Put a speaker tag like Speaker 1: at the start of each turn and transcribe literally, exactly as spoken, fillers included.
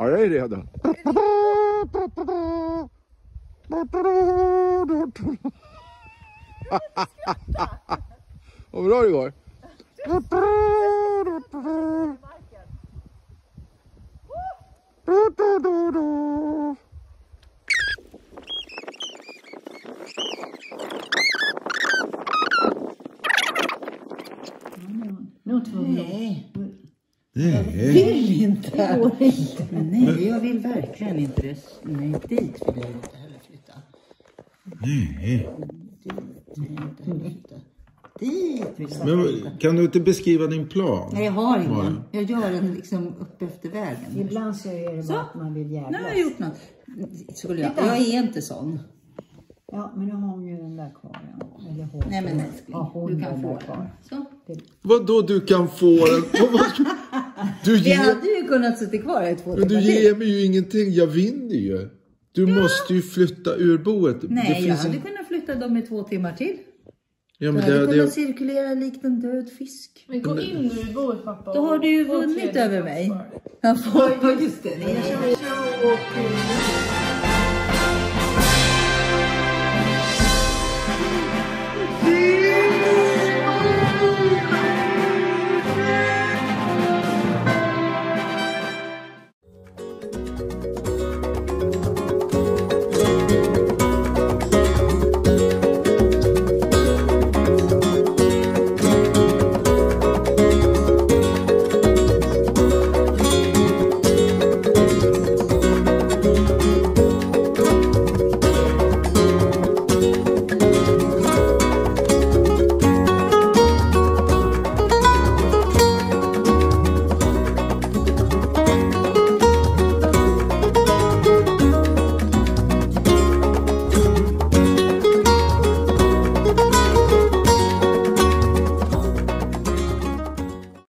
Speaker 1: Ja, jag är redo. Vad bra det går.
Speaker 2: Nej.
Speaker 1: Nej.
Speaker 2: Vill inte. Nej, jag vill verkligen inte. Nej, dit vill jag inte heller flytta.
Speaker 1: Nej.
Speaker 2: Dit vill jag inte heller flytta. Dit vill jag
Speaker 1: Men
Speaker 2: flytta.
Speaker 1: kan du inte beskriva din plan?
Speaker 2: Nej, jag har ingen. Jag gör den liksom upp efter vägen.
Speaker 3: Ibland så är det bara att man vill jävlas.
Speaker 2: Nu har jag gjort något. Skulle jag. jag är inte sån.
Speaker 3: Ja, men nu har hon ju den där kvar. Ja. Eller hon.
Speaker 2: Nej, men älskling.
Speaker 3: Ja, hon
Speaker 2: Du kan
Speaker 3: den
Speaker 2: få
Speaker 3: där kvar.
Speaker 2: den. Så.
Speaker 1: Vadå du kan få den? Du
Speaker 2: Vi
Speaker 1: ger,
Speaker 2: hade ju kunnat sitta kvar i två
Speaker 1: men du
Speaker 2: timmar
Speaker 1: ger
Speaker 2: till.
Speaker 1: mig ju ingenting. Jag vinner ju. Du måste ju flytta ur boet. Det
Speaker 2: Nej, jag
Speaker 1: finns
Speaker 2: hade
Speaker 1: en...
Speaker 2: kunnat flytta dem i två timmar till.
Speaker 1: Ja,
Speaker 2: Jag
Speaker 1: men
Speaker 2: hade
Speaker 1: det,
Speaker 2: kunnat
Speaker 1: det...
Speaker 2: cirkulera likt en död fisk.
Speaker 4: Men gå in nu i boet, pappa.
Speaker 2: Då har du ju
Speaker 4: och få
Speaker 2: vunnit
Speaker 4: tredje
Speaker 2: över
Speaker 4: plats
Speaker 2: mig.
Speaker 4: kvar.
Speaker 2: Jag får, just det.
Speaker 4: Jag kör och-